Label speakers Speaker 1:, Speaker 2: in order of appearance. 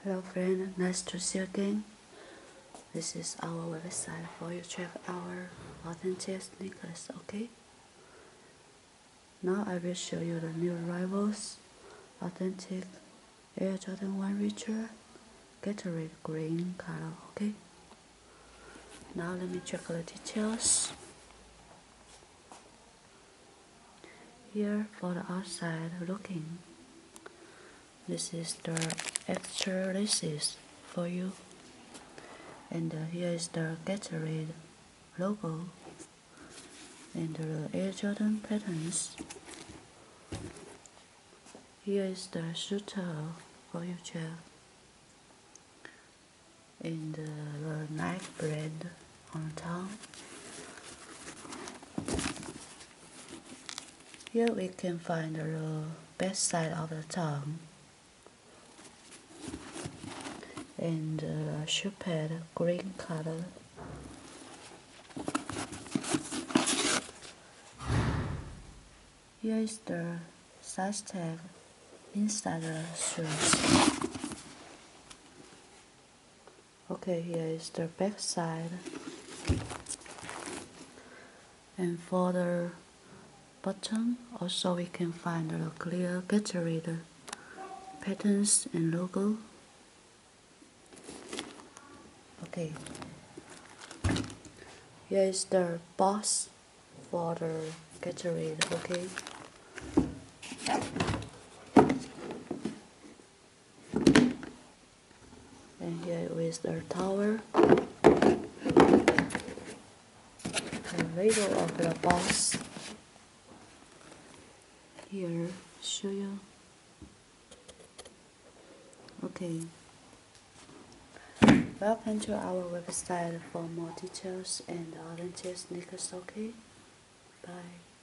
Speaker 1: Hello friend, nice to see you again. This is our website for you to check our authentic sneakers, okay? Now I will show you the new arrivals, authentic Air Jordan 1 Richer, Gatorade green color, okay? Now let me check the details. Here for the outside looking, this is the extra laces for you. And here is the Gatorade logo and the Air Jordan patterns. Here is the shooter for you check and the Nike brand on top. Here we can find the back side of the tongue and the shoe pad green color. Here is the size tag inside the shoes. Okay, here is the back side. And for the bottom, also we can find the clear Gatorade patterns and logo. Okay, here is the box for the Gatorade, okay? And here is the tower, the label of the box. Here, show you. Okay. Welcome to our website for more details and authentic sneakers, okay? Bye.